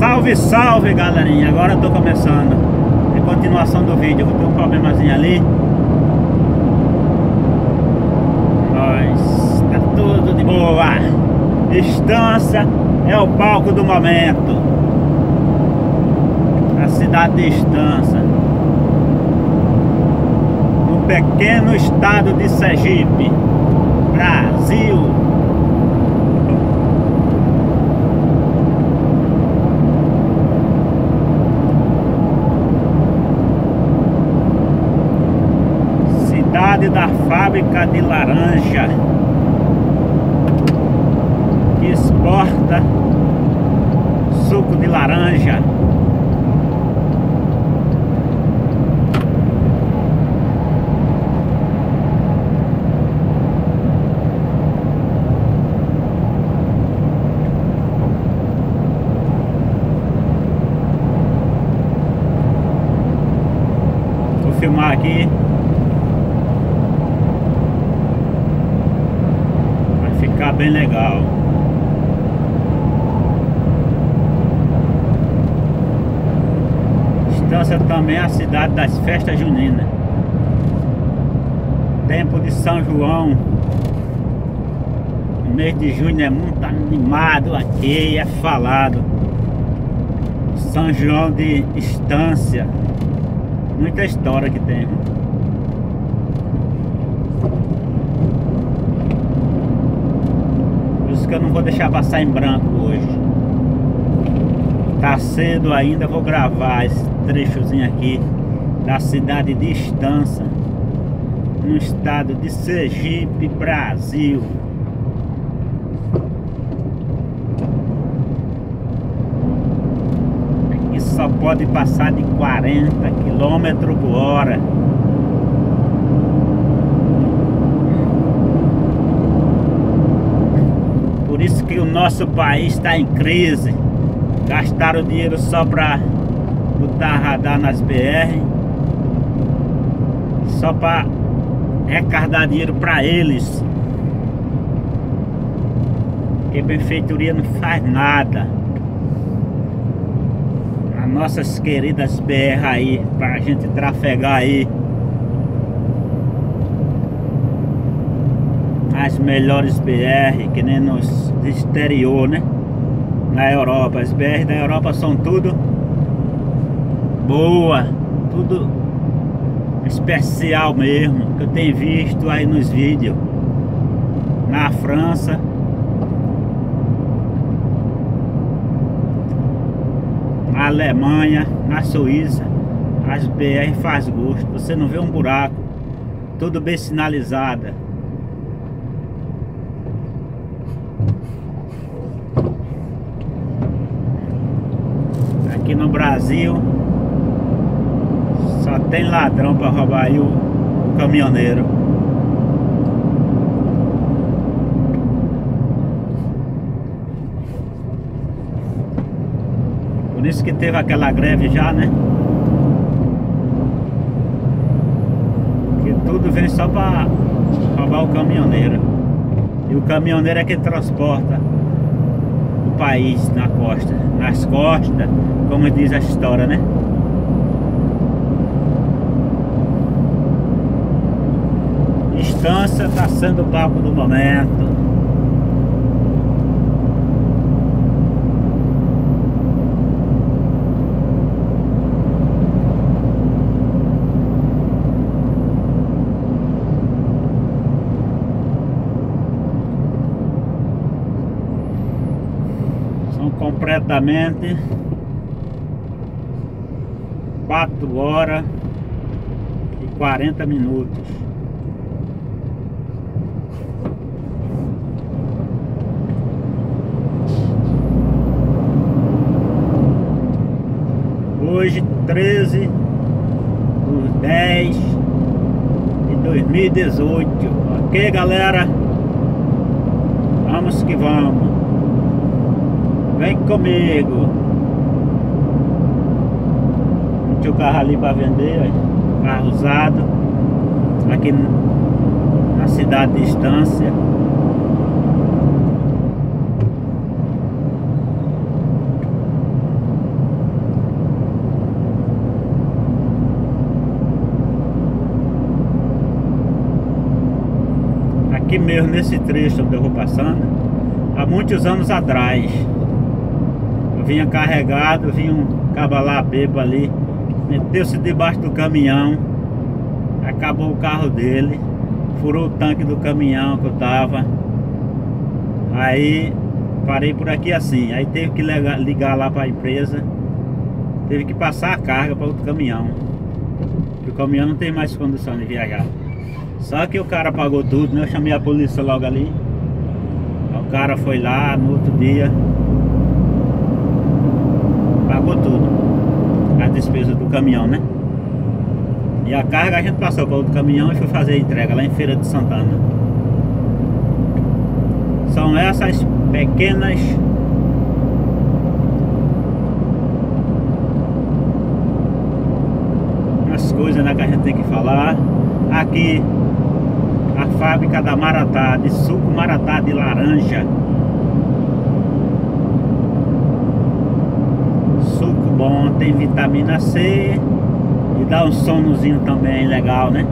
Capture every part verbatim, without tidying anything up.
Salve, salve, galerinha. Agora eu tô começando. É continuação do vídeo. Eu vou ter um problemazinho ali. Mas tá tudo de boa. Estância é o palco do momento. A cidade de Estância, no pequeno estado de Sergipe, Brasil. Cidade da fábrica de laranja, que exporta suco de laranja. Vou filmar aqui. Ficar bem legal. Estância também é a cidade das festas juninas. Tempo de São João. O mês de junho é muito animado aqui, é falado. São João de Estância. Muita história que tem. Que eu não vou deixar passar em branco hoje. Tá cedo ainda, vou gravar esse trechozinho aqui da cidade de Estância, no estado de Sergipe, Brasil. Aqui só pode passar de quarenta quilômetros por hora. Por isso que o nosso país está em crise. Gastaram dinheiro só para botar radar nas B R, só para arrecadar dinheiro para eles, porque a prefeitura não faz nada. As nossas queridas B R aí, para a gente trafegar aí as melhores B R, que nem nos exterior, né? Na Europa, as B R da Europa são tudo boa, tudo especial mesmo, que eu tenho visto aí nos vídeos. Na França, na Alemanha, na Suíça, as B R faz gosto, você não vê um buraco, tudo bem sinalizada. Aqui no Brasil só tem ladrão para roubar aí o, o caminhoneiro. Por isso que teve aquela greve já, né? Que tudo vem só para roubar o caminhoneiro. E o caminhoneiro é que transporta o país na costa, nas costas, como diz a história, né? Estância está sendo o palco do momento. São completamente quatro horas e quarenta minutos. Hoje, treze de dez de dois mil e dezoito. Ok, galera? Vamos que vamos. Vem comigo. Tinha o carro ali para vender, ó, carro usado, aqui na cidade de Estância. aqui mesmo nesse trecho onde eu vou passando, há muitos anos atrás. Eu vinha carregado, vinha um cabalá bêbado ali, meteu-se debaixo do caminhão, acabou o carro dele, furou o tanque do caminhão que eu tava. Aí parei por aqui assim, aí teve que ligar, ligar lá para a empresa, teve que passar a carga para outro caminhão, porque o caminhão não tem mais condição de viajar. Só que o cara pagou tudo, né? Eu chamei a polícia logo ali. O cara foi lá no outro dia, pagou tudo, a despesa do caminhão, né? E a carga a gente passou para outro caminhão e foi fazer a entrega lá em Feira de Santana. São essas pequenas as coisas, né, que a gente tem que falar. Aqui a fábrica da Maratá, de suco Maratá de laranja. Suco bom, tem vitamina C e dá um sonozinho também legal, né?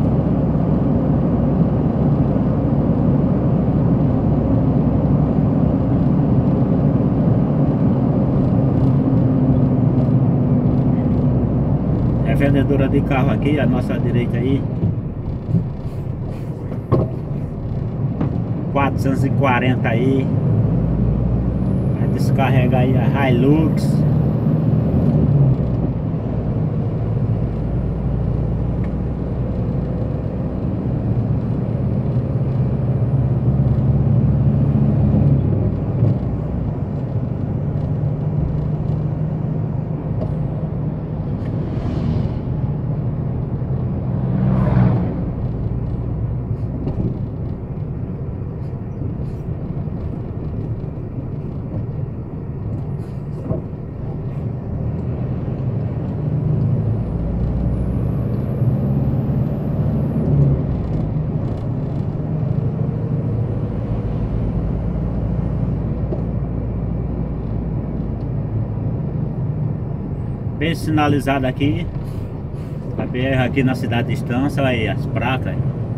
É vendedora de carro aqui, à nossa direita aí. quatrocentos e quarenta aí. Vai descarregar aí a Hilux. Bem sinalizado aqui. A B R aqui na cidade de Estância, aí as placas.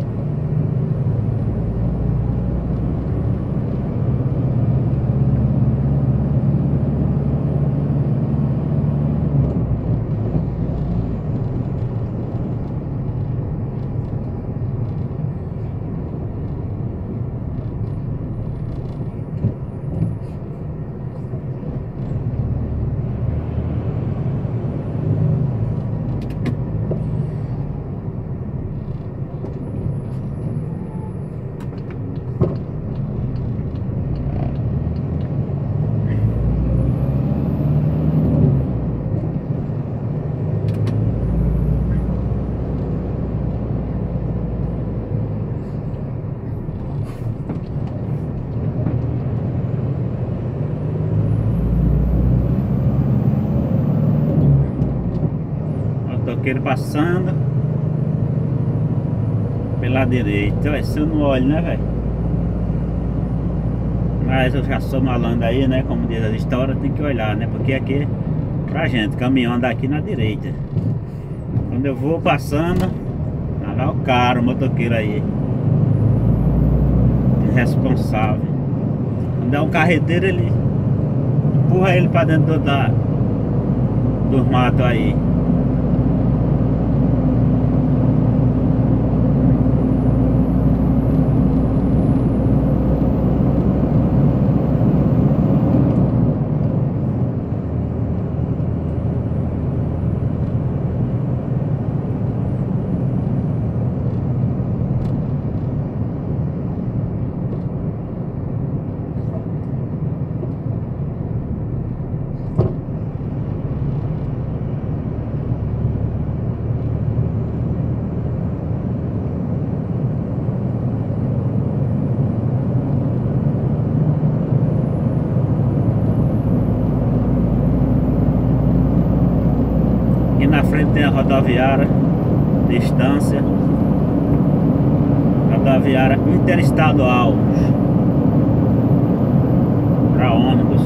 Motoqueiro passando pela direita. Ué, se eu não olho, né, velho? Mas eu já sou malandro aí, né? Como diz a história, tem que olhar, né? Porque aqui, pra gente, caminhão anda aqui na direita. Quando eu vou passando, lá o cara, o motoqueiro aí, irresponsável. Quando é um carreteiro, ele empurra ele pra dentro do, da, dos matos aí. Na frente tem a rodoviária de Estância, rodoviária interestadual para ônibus.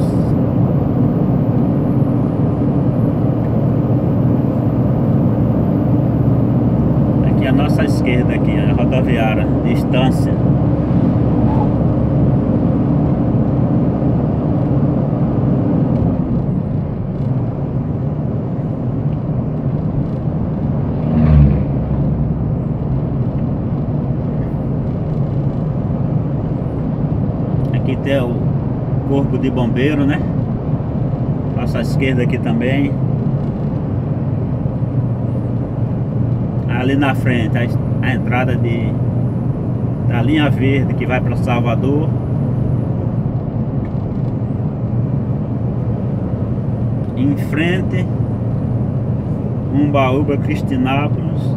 Aqui à nossa esquerda, aqui a rodoviária de Estância. corpo de bombeiro, né? Passo à esquerda aqui também. Ali na frente a, a entrada de da linha verde que vai para Salvador. Em frente Umbaúba, Cristinápolis,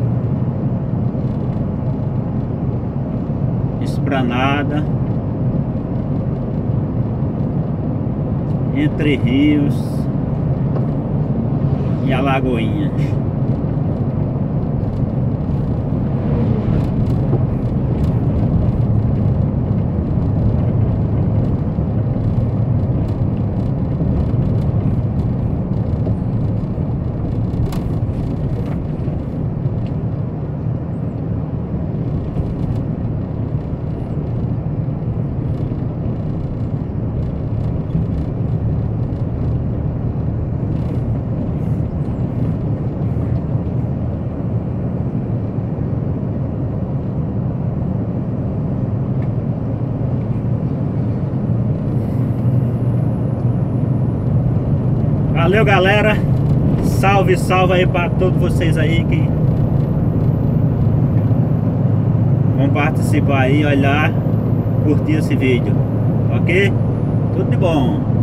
Esplanada, Entre Rios e Alagoinhas. Valeu, galera, salve, salve aí para todos vocês aí que vão participar aí, olhar, curtir esse vídeo, ok? Tudo de bom.